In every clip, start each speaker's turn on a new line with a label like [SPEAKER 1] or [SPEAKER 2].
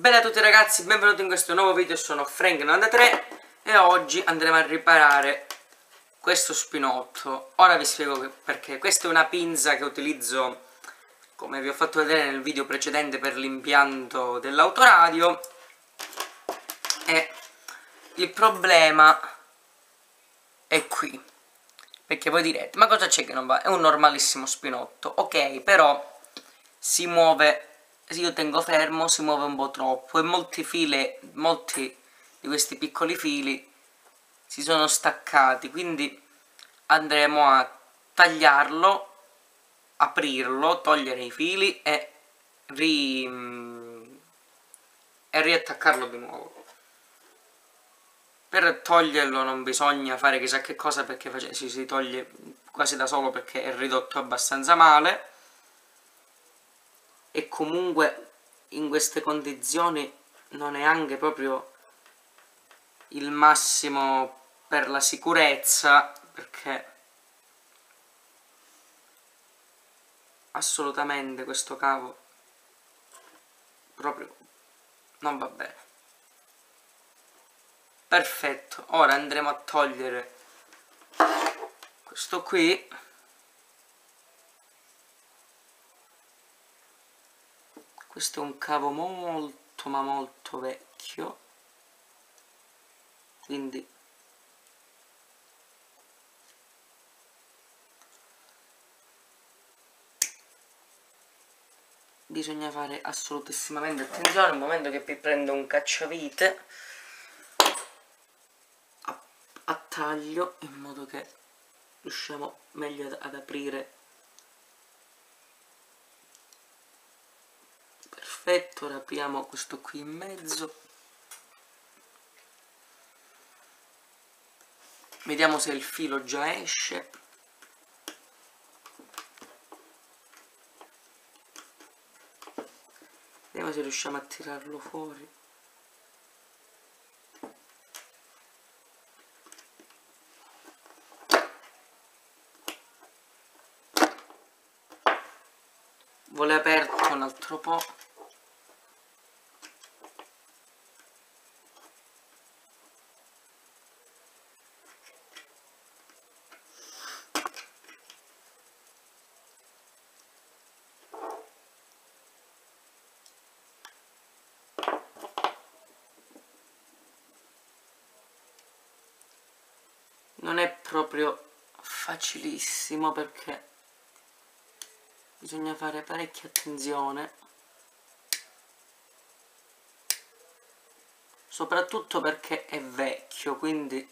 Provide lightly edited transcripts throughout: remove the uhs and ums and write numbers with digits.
[SPEAKER 1] Bene a tutti ragazzi, benvenuti in questo nuovo video, sono Frank93 e oggi andremo a riparare questo spinotto. Ora vi spiego perché. Questa è una pinza che utilizzo, come vi ho fatto vedere nel video precedente, per l'impianto dell'autoradio. E il problema è qui, perché voi direte, ma cosa c'è che non va? È un normalissimo spinotto, ok, però si muove. Se io tengo fermo si muove un po' troppo e molti di questi piccoli fili si sono staccati, quindi andremo a tagliarlo, aprirlo, togliere i fili e riattaccarlo di nuovo. Per toglierlo non bisogna fare chissà che cosa, perché si toglie quasi da solo, perché è ridotto abbastanza male. E comunque in queste condizioni non è anche proprio il massimo per la sicurezza, perché assolutamente questo cavo proprio non va bene. Perfetto, ora andremo a togliere questo qui. Questo è un cavo molto ma molto vecchio, quindi bisogna fare assolutissimamente attenzione. Al momento che vi prendo un cacciavite a taglio, in modo che riusciamo meglio ad aprire. Perfetto, ora apriamo questo qui in mezzo, vediamo se il filo già esce. Vediamo se riusciamo a tirarlo fuori. Vuole aperto un altro po'. Non è proprio facilissimo, perché bisogna fare parecchia attenzione, soprattutto perché è vecchio, quindi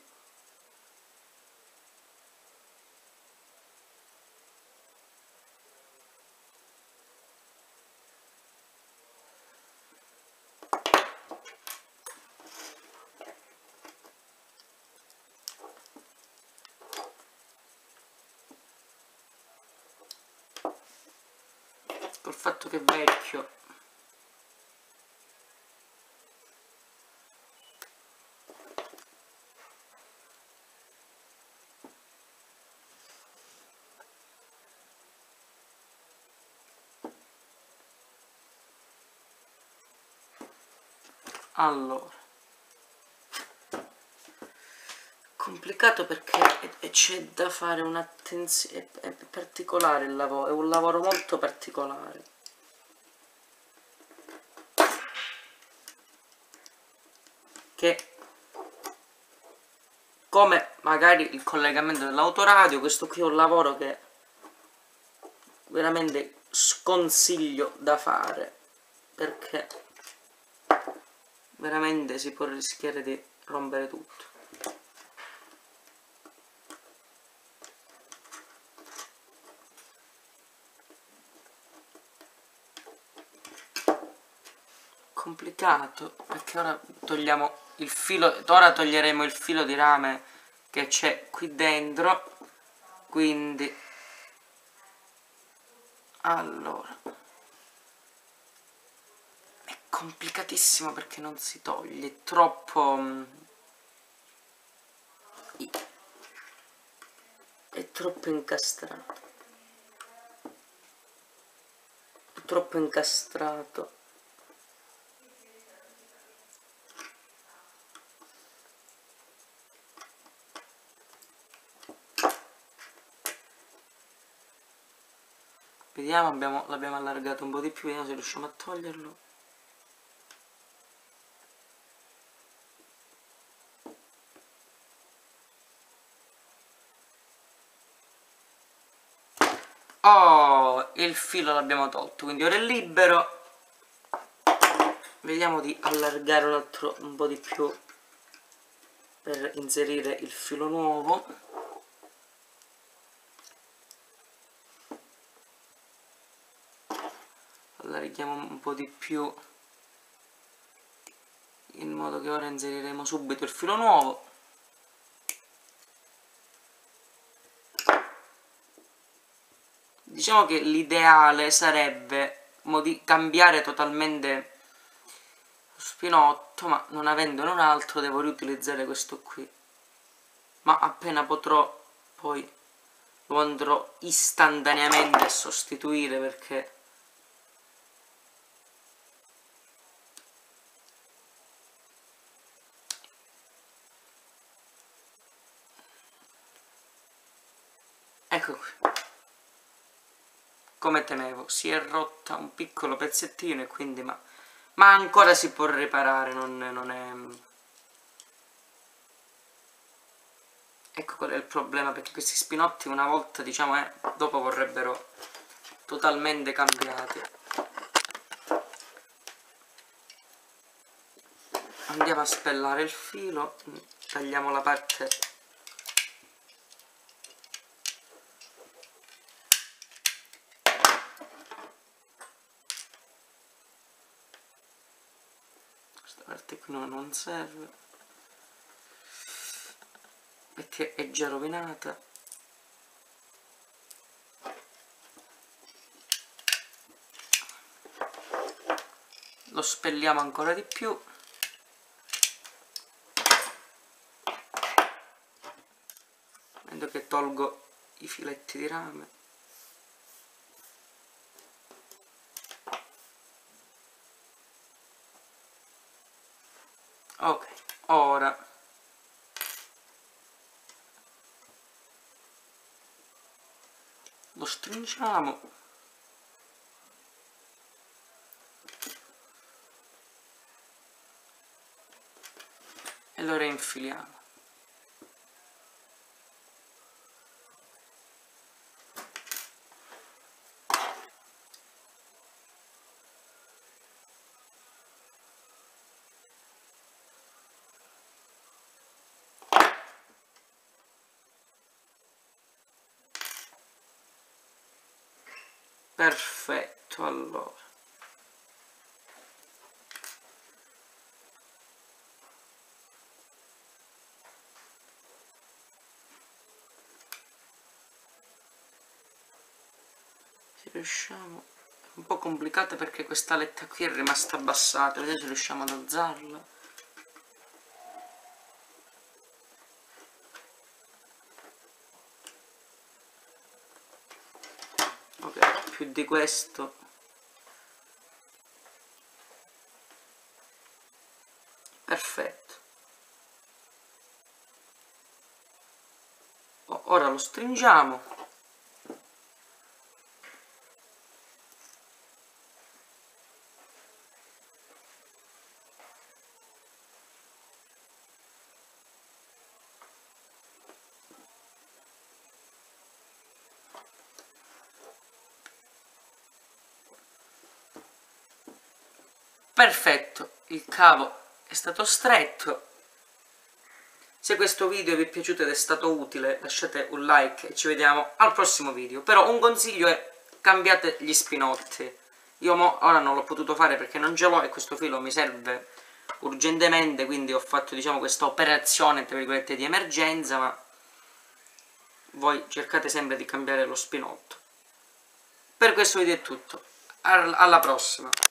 [SPEAKER 1] col fatto che è vecchio allora complicato, perché c'è da fare un'attenzione, è particolare il lavoro, è un lavoro molto particolare. Che, come magari il collegamento dell'autoradio, questo qui è un lavoro che veramente sconsiglio da fare, perché veramente si può rischiare di rompere tutto. Complicato, perché ora togliamo il filo, ora toglieremo il filo di rame che c'è qui dentro, quindi allora è complicatissimo, perché non si toglie, è troppo incastrato, è troppo incastrato. Vediamo, l'abbiamo allargato un po' di più, vediamo se riusciamo a toglierlo. Oh, il filo l'abbiamo tolto, quindi ora è libero. Vediamo di allargare un po' di più per inserire il filo nuovo. Allarghiamo un po' di più in modo che ora inseriremo subito il filo nuovo. Diciamo che l'ideale sarebbe cambiare totalmente lo spinotto, ma non avendone un altro devo riutilizzare questo qui. Ma appena potrò poi lo andrò istantaneamente a sostituire, perché ecco qui, come temevo, si è rotta un piccolo pezzettino e quindi ma ancora si può riparare, non è... Ecco qual è il problema, perché questi spinotti una volta, diciamo, dopo vorrebbero totalmente cambiati. Andiamo a spellare il filo, tagliamo la parte questa parte qui non serve perché è già rovinata. Lo spelliamo ancora di più. Vedo che tolgo i filetti di rame. Ok, ora lo stringiamo e lo reinfiliamo. Perfetto, allora se riusciamo, è un po' complicata perché questa aletta qui è rimasta abbassata, vedete se riusciamo ad alzarla. Ok, più di questo perfetto. Ora lo stringiamo. Perfetto, il cavo è stato stretto. Se questo video vi è piaciuto ed è stato utile lasciate un like e ci vediamo al prossimo video. Però un consiglio è: cambiate gli spinotti. Io ora non l'ho potuto fare perché non ce l'ho e questo filo mi serve urgentemente, quindi ho fatto, diciamo, questa operazione tra virgolette di emergenza, ma voi cercate sempre di cambiare lo spinotto. Per questo video è tutto, alla prossima.